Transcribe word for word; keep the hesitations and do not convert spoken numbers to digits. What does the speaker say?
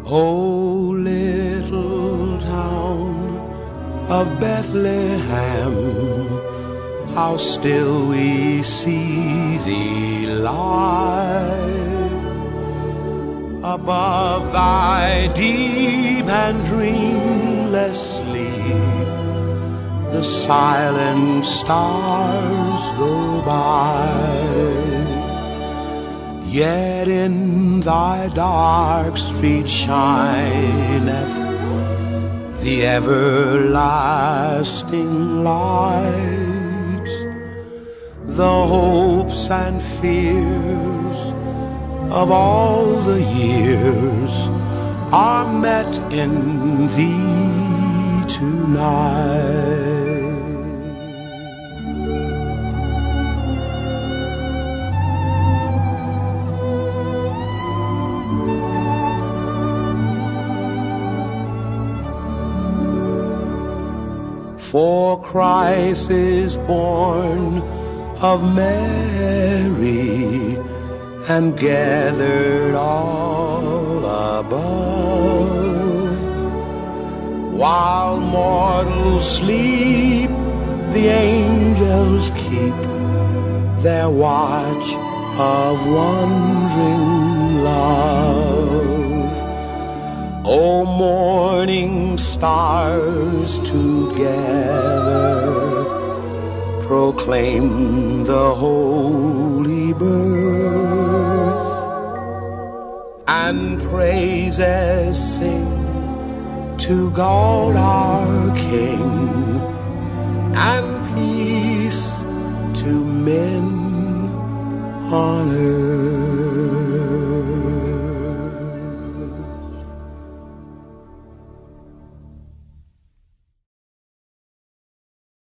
O little town of Bethlehem, how still we see thee lie above thy deep and dreamless sleep. The silent stars go by, yet in thy dark street shineth the everlasting light. The hopes and fears of all the years are met in thee tonight. For Christ is born of Mary and gathered all above. While mortals sleep, the angels keep their watch of wondering love. O morning stars together proclaim the holy birth, and praises sing to God our King, and peace to men on earth.